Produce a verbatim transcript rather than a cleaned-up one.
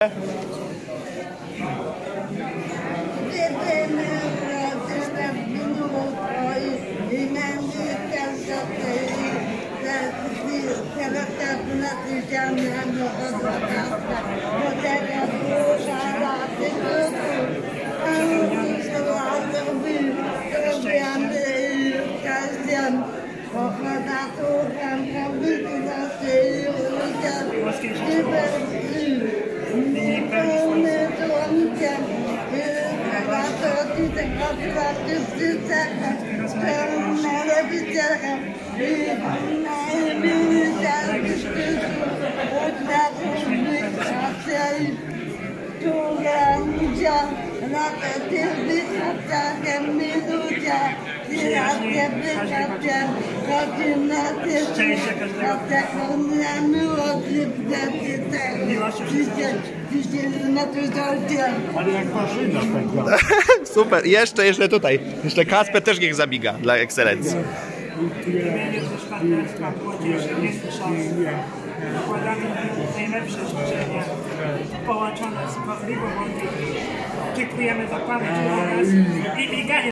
Ale jak maszyna pękła. Super, jeszcze, jeszcze tutaj. Jeszcze Kasper też niech zabiga dla ekscelencji. Składamy najlepsze życzenia połączone z prawdziwą. Dziękujemy za pamięć oraz i bieganie.